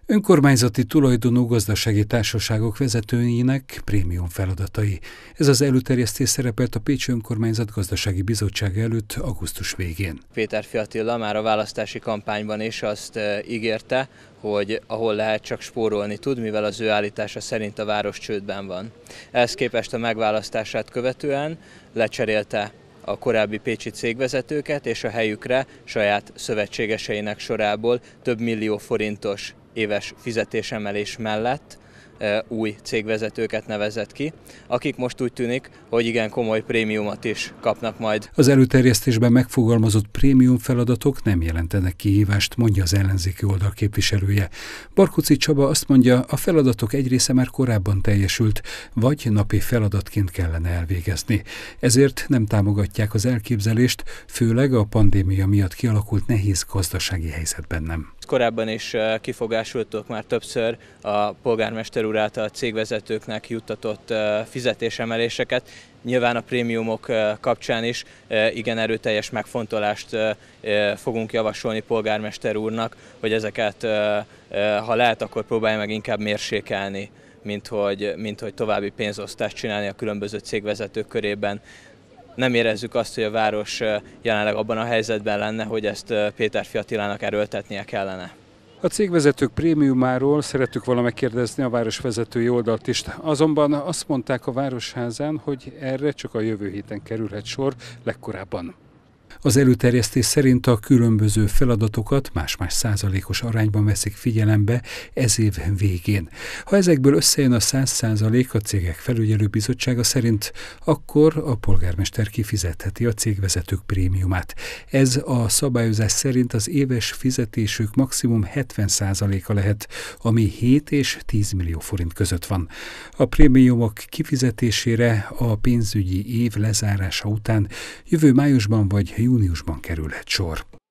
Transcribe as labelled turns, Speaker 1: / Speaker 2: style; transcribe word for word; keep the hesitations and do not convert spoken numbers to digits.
Speaker 1: Önkormányzati tulajdonú gazdasági társaságok vezetőinek prémium feladatai. Ez az előterjesztés szerepelt a Pécsi Önkormányzat Gazdasági Bizottsága előtt augusztus végén.
Speaker 2: Péterfi Attila már a választási kampányban is azt ígérte, hogy ahol lehet, csak spórolni tud, mivel az ő állítása szerint a város csődben van. Ehhez képest a megválasztását követően lecserélte a korábbi pécsi cégvezetőket, és a helyükre saját szövetségeseinek sorából több millió forintos éves fizetésemelés mellett új cégvezetőket nevezett ki, akik most úgy tűnik, hogy igen komoly prémiumot is kapnak majd.
Speaker 1: Az előterjesztésben megfogalmazott prémium feladatok nem jelentenek kihívást, mondja az ellenzéki oldal képviselője. Barkóczy Csaba azt mondja, a feladatok egy része már korábban teljesült, vagy napi feladatként kellene elvégezni. Ezért nem támogatják az elképzelést, főleg a pandémia miatt kialakult nehéz gazdasági helyzetben nem.
Speaker 2: Korábban is kifogásoltuk már többször a polgármester úr által a cégvezetőknek juttatott fizetésemeléseket. Nyilván a prémiumok kapcsán is igen erőteljes megfontolást fogunk javasolni polgármester úrnak, hogy ezeket, ha lehet, akkor próbálja meg inkább mérsékelni, mint hogy, mint hogy további pénzosztást csinálni a különböző cégvezetők körében. Nem érezzük azt, hogy a város jelenleg abban a helyzetben lenne, hogy ezt Péterfi Attilának erőltetnie kellene.
Speaker 1: A cégvezetők prémiumáról szerettük volna megkérdezni a városvezetői oldalt is, azonban azt mondták a Városházán, hogy erre csak a jövő héten kerülhet sor legkorábban. Az előterjesztés szerint a különböző feladatokat más-más százalékos arányban veszik figyelembe ez év végén. Ha ezekből összejön a száz százalék a cégek felügyelőbizottsága szerint, akkor a polgármester kifizetheti a cégvezetők prémiumát. Ez a szabályozás szerint az éves fizetésük maximum hetven százaléka lehet, ami hét és tíz millió forint között van. A prémiumok kifizetésére a pénzügyi év lezárása után jövő májusban vagy júniusban kerülhet sor.